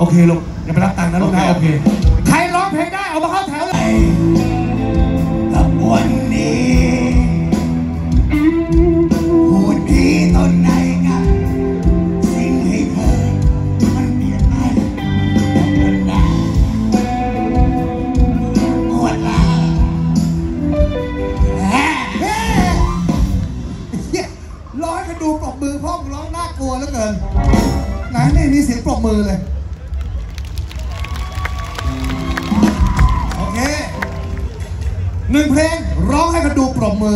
โอเคลูกอย่าไปรับตังค์นะลูกนะโอเคใครร้องเพลงได้เอามาเข้าแถวเลยกับวันนี้พูดดีตอนไหนกันสิ่งให้เธอมันเปลี่ยนไปมันหนาหมดละร้องให้กันดูปรบมือพ่อมึงร้องน่ากลัวเหลือเกินไหนนี่มีเสียงปรบมือเลยโอเค1 เพลงร้องให้กันดูปรบมือ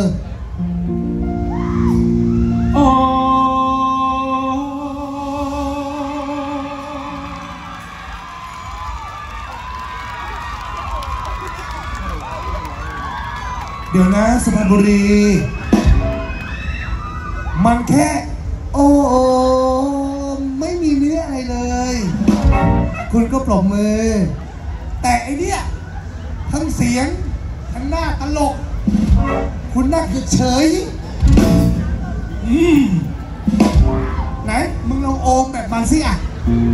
เดี๋ยวนะสุพรรณบุรีมันแค่โอ้ไม่มีเนื้ออะไรเลยคุณก็ปรบมือแต่ไอเนี้ยทั้งเสียงทั้งหน้าตลกคุณน่าเฉยไหนมึงลองโอมแบบมันสิอ่ะ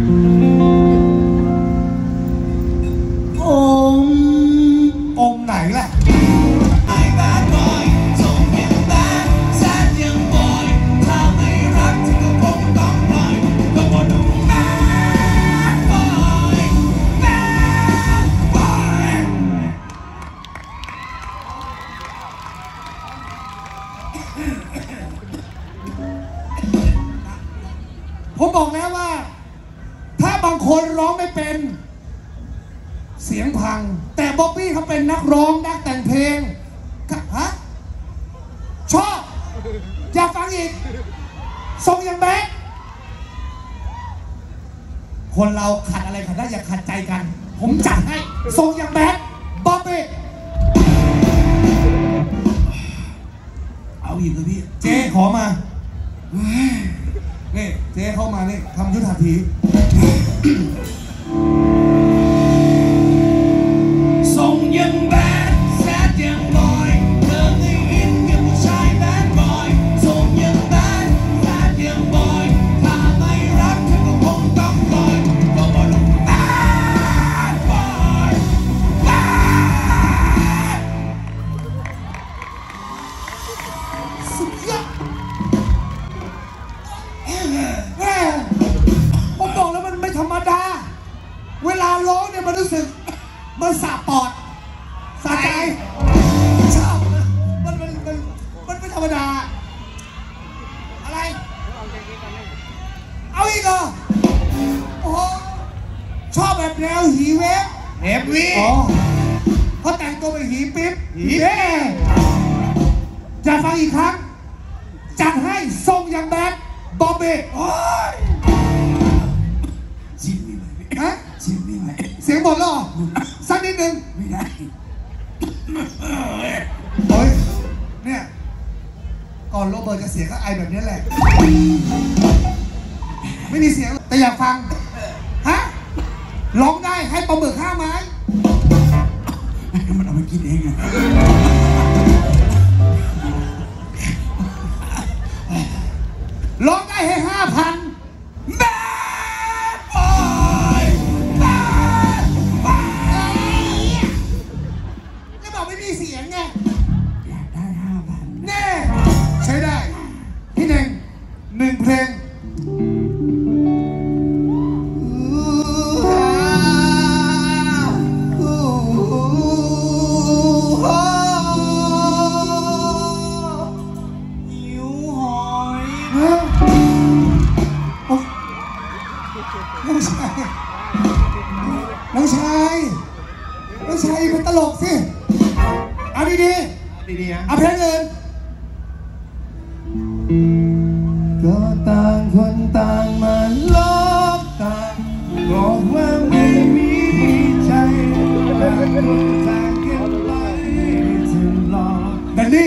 โอมไหนล่ะผมบอกแล้วว่าถ้าบางคนร้องไม่เป็นเสียงพังแต่บ๊อบบี้เขาเป็นนักร้องนักแต่งเพลงฮะชอบอยากฟังอีกทรงอย่างแบดคนเราขัดอะไรขัดได้อย่าขัดใจกันผมจัดให้ทรงอย่างแบดบ๊อบบี้เอาอีกเลยพี่เจ๊ขอมานี่เจ๊เข้ามานี่ทำยุทธหัตถีส่งยังแบดแซดยังบอยเติมให้อินกับผู้ชายแบดบอยส่งยังแบดแซดยังบอยถ้าไม่รักเธอก็คงต้องปล่อยก็บอกลูกแบดบอยแบดสุดยอดผมบอกแล้วมันไม่ธรรมดาเวลาร้องเนี่ยมันรู้สึกมันสะปอดสะใจชอบมันไม่ธรรมดาอะไรเอาอีกเหรอโอ้โหชอบแบบแนวหีเวฟเอฟวีอ๋อเขาแต่งตัวเป็นหีปิ๊บหีเวฟจะฟังอีกครั้งจัดให้ทรงอย่างแบดบ๊อบบี้โอ้ยชิมมีไหมฮะชิมมีไหมเสียงหมดแล้วเหรอสักนิดนึงไม่ได้โอ้ยเนี่ยก่อนโรเบิร์ตจะเสียงก็ไอแบบนี้แหละไม่มีเสียงแต่อยากฟังฮะร้องได้ให้ปลาหมึก5 ไม้มันเอามากินเองอะร้องได้ให้5,000แบดบอยแบดบอยแล้วบอกไม่มีเสียงไงอยากได้5,000แน่ใช้ได้พี่เน่ง1 เพลงน้องชายเป็นตลกสิเอาดีๆเอาเพลงอื่นก็ต่างคนต่างมาลบกันบอกว่าไม่มีใจต่างคนต่างเก็บไว้ถึงรอแต่นี่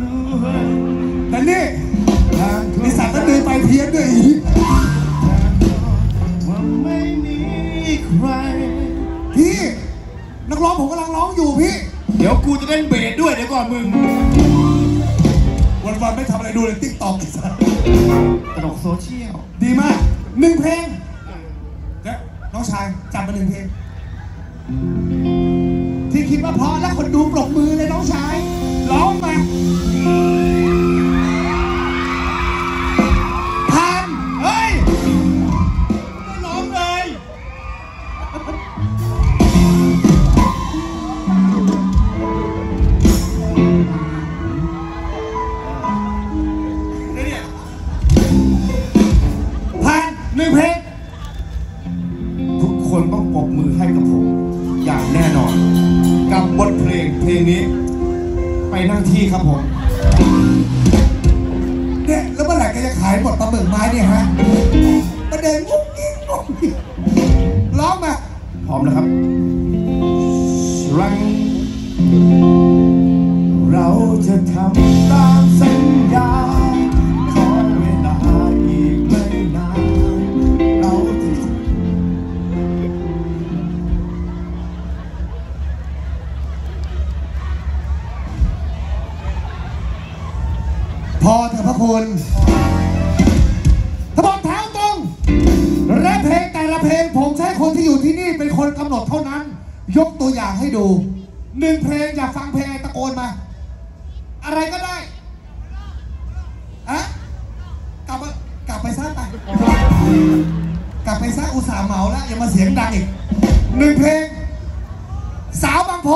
นิสัยก็เดินไปเพี้ยนด้วยพี่นักร้องผมกำลังร้องอยู่พี่เดี๋ยวกูจะเล่นเบสด้วยเดี๋ยวก่อนมึงวันๆไม่ทำอะไรดูเลยติ๊กต็อกตลกโซเชียลดีมาก1 เพลงน้องชายจับมา1 เพลงที่คิดว่าเพราะแล้วคนดูปรบมือเลยน้องชายร้องมาผ่านเฮ้ยไม่ร้องเลยผ่าน1 เพลงทุกคนต้องปรบมือให้กับผมอย่างแน่นอนกับบทเพลงนี้ไปนั่งที่ครับผมเนี่ยแล้วเมื่อไหร่แกจะขายหมดปลาหมึกไม้เนี่ยฮะประเด็นงุ้งงิ้งงุ้งงิ้งร้องมาพร้อมแล้วครับรังเราจะทำตามสัญญาขอเวลาอีกไม่นานเราจะพอเถอะพระคุณถ้าบอกแถวตรงและเพลงแต่ละเพลงผมใช้คนที่อยู่ที่นี่เป็นคนกำหนดเท่านั้นยกตัวอย่างให้ดู1 เพลงอยากฟังเพลงตะโกนมาอะไรก็ได้อะกลับไปซะไปกลับไปซะอุตส่าห์เหมาแล้วอย่ามาเสียงดังอีก1 เพลงสาวบางโพ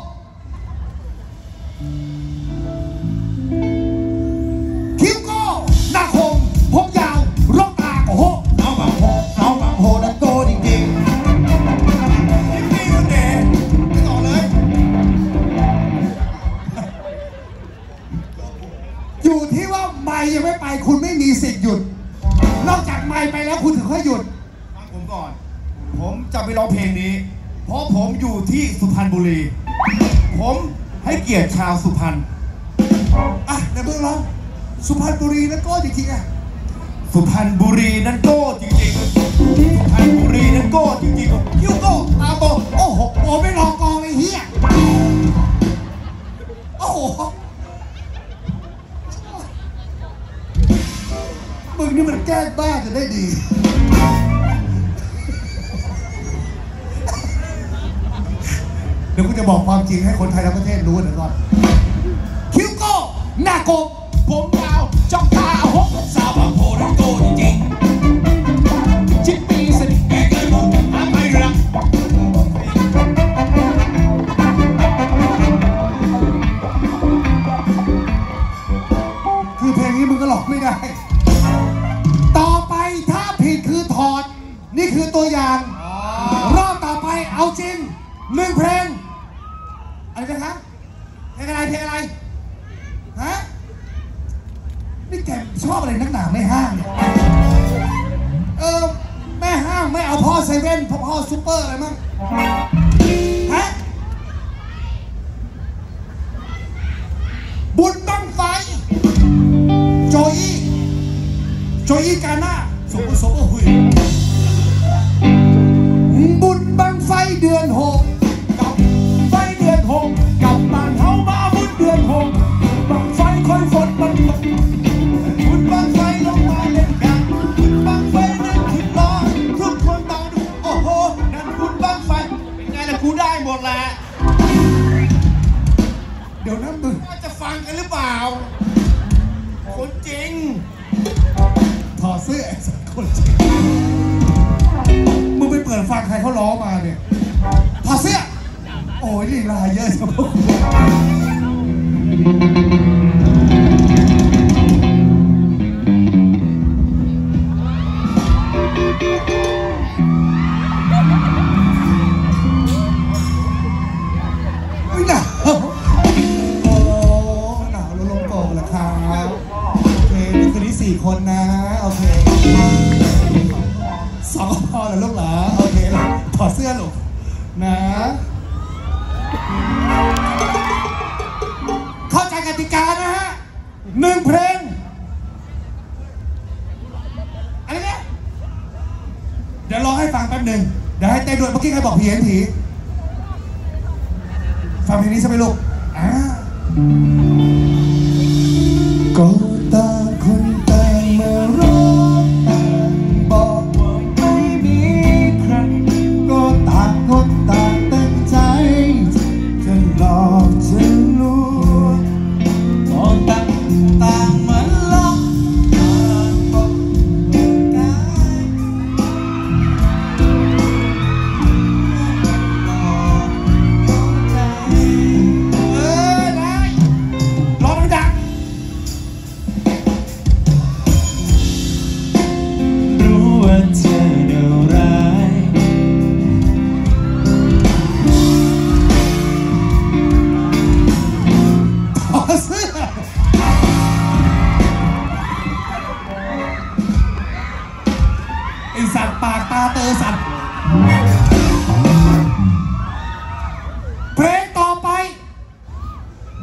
คิ้วโก้หน้าคมผมยาวร่องตาโอ้โหสาวบางโพนั่นโตจริงๆยิ้มดีคนเด็กไม่ต่อเลยอยู่ที่ว่าไมค์ยังไม่ไปคุณไม่มีสิทธิ์หยุดนอกจากไมค์ไปแล้วคุณถึงค่อยหยุดฟังผมก่อนผมจะไปร้องเพลงนี้เพราะผมอยู่ที่สุพรรณบุรีผมให้เกียรติชาวสุพรรณอ่ะในเบื้องร้องสุพรรณบุรีนั่นโก้จริงๆอ่ะสุพรรณบุรีนั่นโก้จริงๆสุพรรณบุรีนั่นโก้จริงๆคิ้วโก้ตาโตโอ้โหโอ้ไม่รองกองไอ้เหี้ยโอ้โหมึงนี่มันแกล้งบ้าจะได้ดีเดี๋ยวกูจะบอกความจริงให้คนไทยทั้งประเทศรู้นะก่อนคิ้วโก้หน้าโกบผมยาวจ้องตาหกสาวบางโพนั่นโก้จริงๆชิ้นปีสนิทแกเกินหมดหาไม่รักคือเพลงนี้มึงก็หลอกไม่ได้ต่อไปถ้าผิดคือถอดนี่คือตัวอย่างรอบต่อไปเอาจริง1 เพลงอะไรกันครับเพลงอะไรฮะนี่แกชอบอะไรนักหนาไม่ห้างเนี่ยแม่ห้างไม่เอาพ่อเซเว่นพ่อซุปเปอร์อะไรมั้งฮะบุญบั้งไฟโจอี้กาน่าสมบูรณ์หุยบุญบั้งไฟเดือน6กับไฟเดือน6กับบ้านเฮามาบุญเดือน6บั้งไฟค่อยฝนมันตกบุญบั้งไฟลงมาเล่นกันบุญบั้งไฟนั่นขึ้นล้อทุกคนต้องดูโอ้โหนั่นบุญบั้งไฟเป็นไงล่ะกูได้หมดแหละเดี๋ยวนั้นมึงจะฟังกันหรือเปล่าคนจริงถอดเสื้อไอ้สัตว์คนจริงมึงไปเปิดฟังใครเขาล้อมาเนี่ยถอดเสื้อโอ้ยลีลาเยอะจังพวกไม่หนาวโอ้หนาวแล้วลงโป่งเหรอครับโอเคนี่คืนนี้4 คนนะโอเค2 พอเหรอลูกเหรอโอเคถอดเสื้อลูกนะเข้าใจกติกานะฮะ1 เพลงอะไรเนี่ยเดี๋ยวรอให้ฟังแป๊บหนึ่งเดี๋ยวให้เต้นด้วยเมื่อกี้ใครบอกผีเห็นผีฟังเพลงนี้ใช่ไหมลูกก็ต่างคนต่างมาร้องต่างบอกว่าไม่มีใคร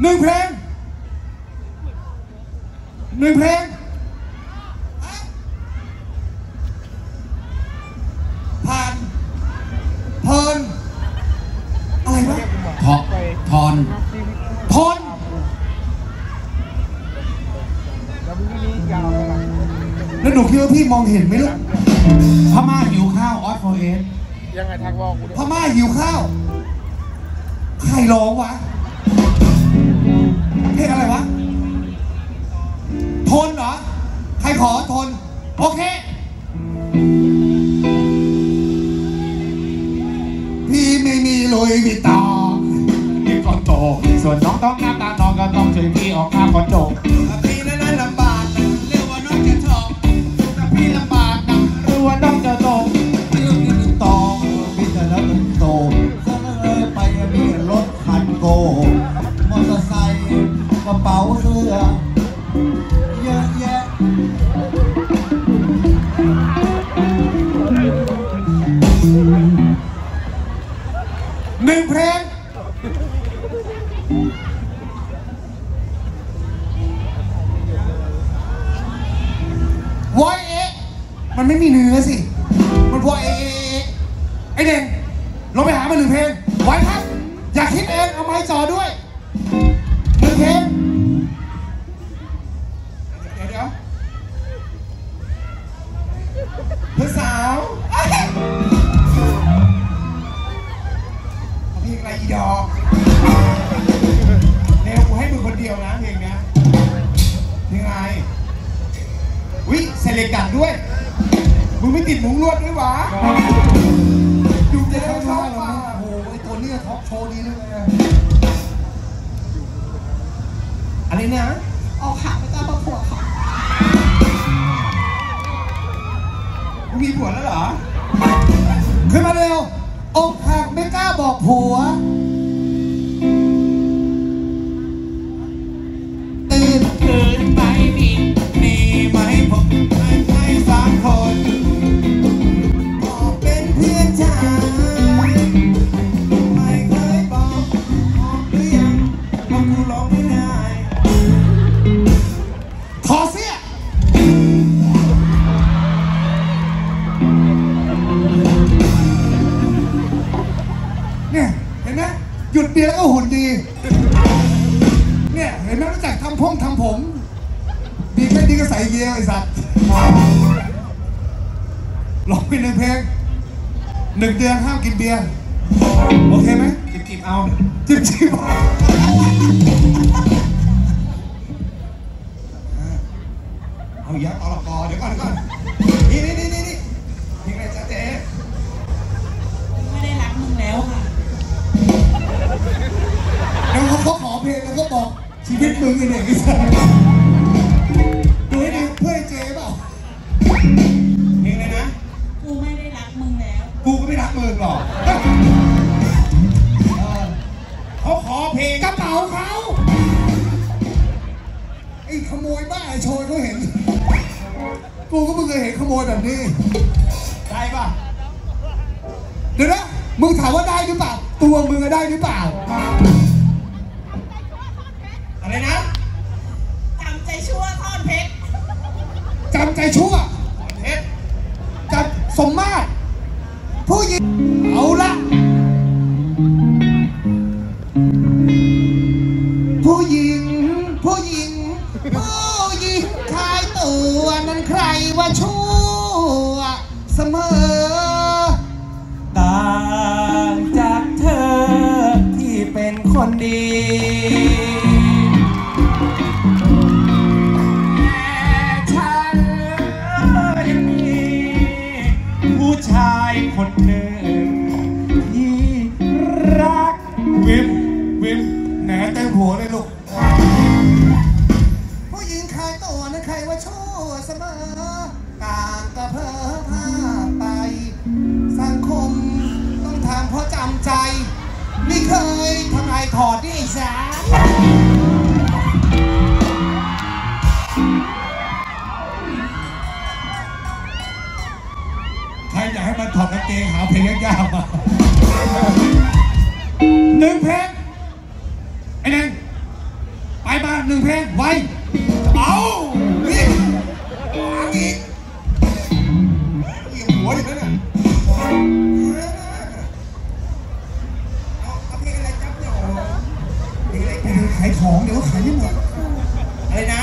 1 เพลง 1 เพลงผ่านเพลินอะไรวะทอนทอนแล้วหนูคิดว่าพี่มองเห็นไหมลูกพม่าหิวข้าวออสโฟเอสยังไงทักบอกกูด้วยพม่าหิวข้าวใครร้องวะเพลงอะไรวะทนเหรอใครขอทนโอเคพี่ไม่มีลุยวิตตองพี่ก่อนโตส่วนน้องต้องหน้าตาน้องก็ต้องช่วยพี่ออกค่าคอนโดพี่นั้นลำบากนะเรียกว่าน้องจะทองถ้าพี่ลำบากนะหรือว่าน้องจะโตเรื่องนี้ตองมีแต่แล้วมันโตซะเลยไปมีรถคันโกมอเตอร์ไซค์กระเป๋าเสื้อเยอะแยะ 1 เพลงวอยเอะมันไม่มีเนื้อสิ มันวอยเอะไอเด่งลงไปหามา1 เพลงไว้ครับ อย่าคิดเองเอาไม้จ่อด้วย 1 เพลงเดี๋ยวเพื่อนสาวเพลงอะไรอีดอกเร็วกูให้มึงคนเดียวนะเพลงนี้เพลงอะไรวิเซเลกัดด้วยมึงไม่ติดหมุงลวดด้วยวะดูจะได้เข้ามาโอ้โหไอตัวนี้ท็อปโชว์ดีเลยอะไรเนี่ยออกค่ะไม่กล้าประกวดค่ะมึงมีผัวแล้วเหรอขึ้นมาเร็วอกหักไม่กล้าบอกผัวตื่นเกินไปมีไหมผมให้3 คนบอกเป็นเพื่อนชายไม่เคยบอกหรือยังว่ากูร้องไม่ได้ถอดเสื้อเนี่ยเห็นไหมหยุดเบียร์แล้วก็หุ่นดีเนี่ยเห็นไหมรู้จักทำผมดีแค่นี้ก็ใส่เกียร์ไอ้สัตว์ร้องไป1 เพลง 1 เดือนห้ามกินเบียร์โอเคไหมจิบเอาจิบเอาเยอะต่อละกอเดี๋ยวก่อนนี่เพลงอะไรจ๊ะเจ๊ไม่ได้รักมึงแล้วค่ะแล้วเขาขอเพลงแล้วก็บอกชีวิตมึงไอ้เด็กไอ้สัสดูให้ดีเพื่อนไอ้เจ๊เปล่าเพลงอะไรนะกูไม่ได้รักมึงแล้วกูก็ไม่รักมึงหรอกเขาขอเพลงกระเป๋าเขาไอ้ขโมยบ้าไอ้โชยเขาเห็นกูก็เพิ่งเคยเห็นขโมยแบบนี้ได้ป่ะเดี๋ยวนะมึงถามว่าได้หรือเปล่าตัวมึงได้หรือเปล่าอะไรนะจำใจชั่วทอดเพชรจำใจชั่วเพชรจำสมมาตรผู้หญิงเอาละผู้หญิงขายตัวนั้นใครว่าชั่วเสมอต่างจากเธอที่เป็นคนดีฉันยังมีผู้ชายคนหนึ่งที่รักวิมแหนเต็มหัวเลยลูกผู้หญิงขายตัวนั้นใครว่าชั่วเสมอต่างก็เพ้อพาไปสังคมต้องทำเพราะจำใจไม่เคยทำลายถอดนี่ไอ้สาใครอยากให้มันถอดกางเกงหาเพลงยากๆมา1 เพลงไอ้นั่น 1 เพลงไวเอานี่วางอีกยิงหัวอยู่นั่นน่ะเอาเพลงอะไรจับเนี่ยเพลงอะไรขายของเดี๋ยวขายไม่หมดอะไรนะ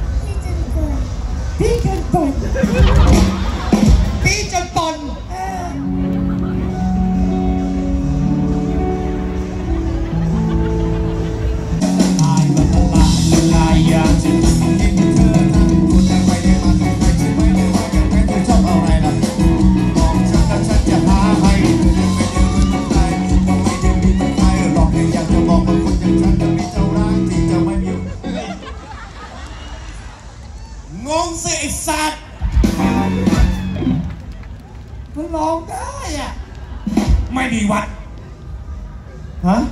พี่จนตนพี่จนตนอยากจะกินเธอทั้งคุณแต่ไม่ได้มาแต่ไม่ใช่ไม่ได้ว่ากันแค่เธอชอบอะไรล่ะบอกฉันแล้วฉันจะหาให้ไม่ได้รู้ตั้งใจว่าไม่ได้มีตั้งใจหรอกอยากจะบอกว่าคนอย่างฉันจะมีเจ้าร้ายที่จะไม่มีงงสิไอ้สัตว์มันร้องได้อ่ะไม่มีวัดฮะ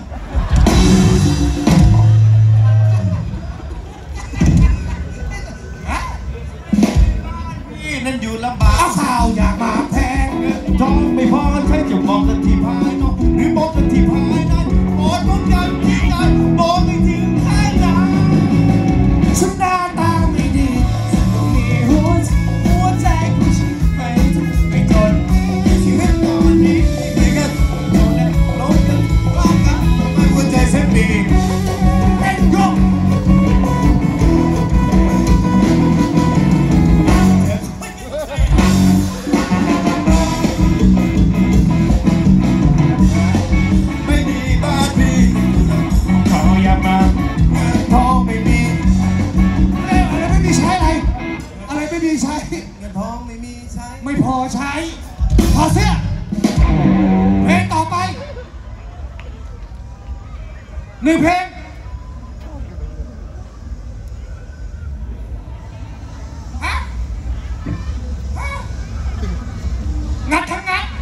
นั่นอยู่ลำบากเอาข่าวอยากมาแพงทองไม่พอใช้จะมองกันที่ภายนอกหรือมองกันที่ภายในโปรดมองกันที่ใจมองไม่ถึงข้างในฉันหน้าตาไม่ดีมีหัวใจของฉันไม่จนชีวิตตอนนี้ไม่กันโดนแล้วลงกันว่ากันไม่หัวใจเส้นดีเป็นยกไม่พอใช้พอเสื้อเพลงต่อไป1 เพลงงัดทั้งงัด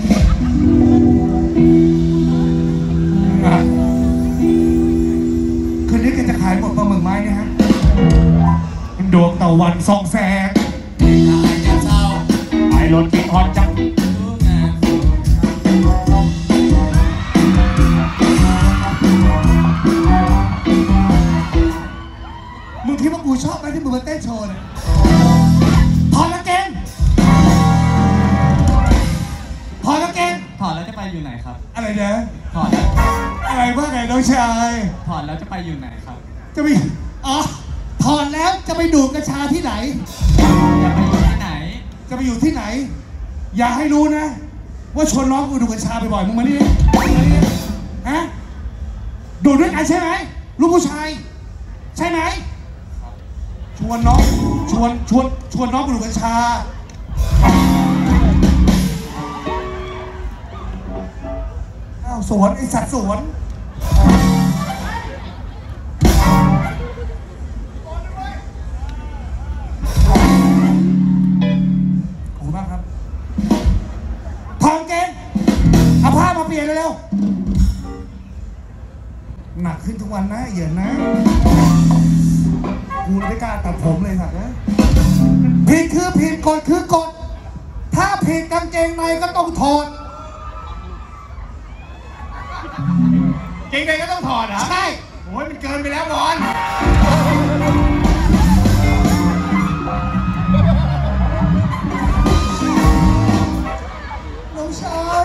คืนนี้แกจะขายหมดปลาหมึกไม้เนี่ยฮะดวงตะวันส่องแสงไอ้รถที่ฮอตจังมึงคิดว่ากูชอบไหมที่มึงมาเต้นโชว์เนี่ยถอดกางเกงถอดกางเกงถอดแล้วจะไปอยู่ไหนครับอะไรเนี่ยถอดแล้วอะไรว่าไงน้องชายถอดแล้วจะไปอยู่ไหนครับจะไปถอดแล้วจะไปดูดกัญชาที่ไหนจะไปอยู่ที่ไหนจะไปอยู่ที่ไหนอย่าให้รู้นะว่าชวนน้องกูดูดกัญชาบ่อยๆมึงมานี่ฮะดูดด้วยกันใช่ไหมลูกผู้ชายใช่ไหมชวนน้องชวนน้องกูดูดกัญชาอ้าวสวนไอสัตว์สวนเปลี่ยนเร็วหนักขึ้นทุกวันนะเหยินนะกูไม่กล้าตัดผมเลยสัตว์นะผิดคือผิดกฎคือกฎถ้าผิดกางเกงในก็ต้องถอดเกงในก็ต้องถอดเหรอใช่โอ้ยมันเกินไปแล้วบอลน้องชาย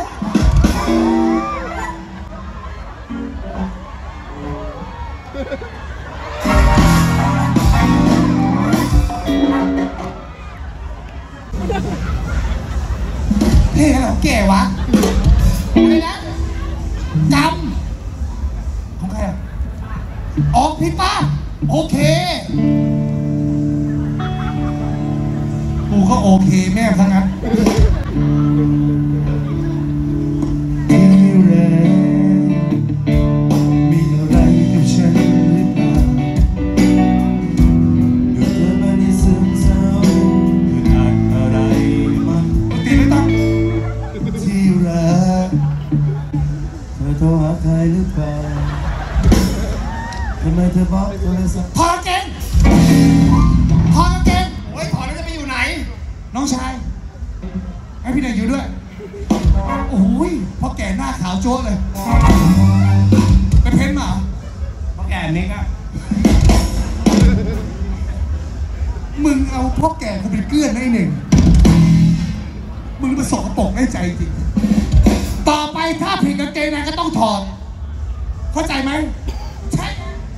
เฮ้ยเราแก่วะอะไรนะจำของใครอ่ะออกพี่ป้าโอเคกูก็โอเคแม่ทั้งนั้นโทรหาใครหรือเปล่าทำไมเธอบอกโทรศัพท์ถอดกางเกงถอดกางเกงโอ้ยถอดแล้วจะไปอยู่ไหนน้องชายให้พี่เด็กอยู่ด้วยโอ้ยพอแก่หน้าขาวโจ๊กเลยไปเพ้นมาพอแก่นิกอะพื่อนให้หนึ่งมึงมาสกปรกได้ใจจริงต่อไปถ้าผิดกางเกงในก็ต้องถอดเข้าใจไหมใช่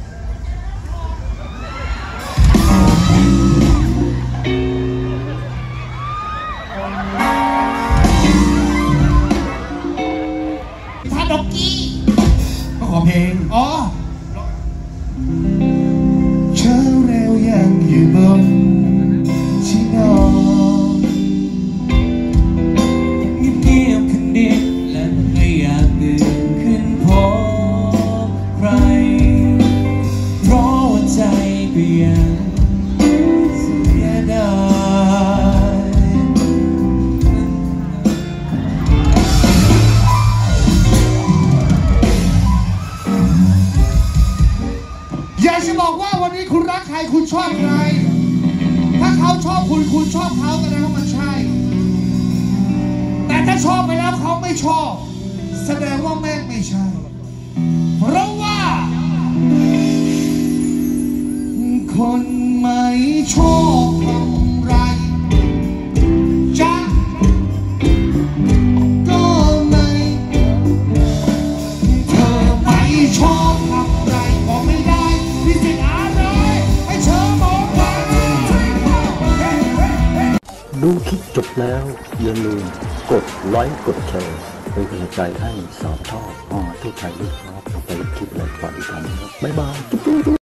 ถ้าด็อกกี้ก็ขอเพลงอ๋อเช้าเร็วยังอยู่บนที่นอนเงียบคนเดียวและไม่อยากตื่นขึ้นพบใครเพราะว่าใจก็ยังเสียดายอยากจะบอกว่าวันนี้คุณรักใครคุณชอบใครถ้าเขาชอบคุณคุณชอบเขาแสดงว่ามันใช่แต่ถ้าชอบไปแล้วเขาไม่ชอบแสดงว่าแม่งไม่ใช่เพราะว่าคนไม่ชอบอะไรจะก็ไม่เธอไม่ชอบอะไรก็ไม่ได้พิสิทธิ์อะไรให้เธอมองว่าดูคลิปจบแล้วอย่าลืมกดไลค์กดแชร์เป็นกำลังใจให้สาวชอบทุกไทยด้วยครับไปคลิปแรกก่อนอีกครั้งครับบ๊ายบาย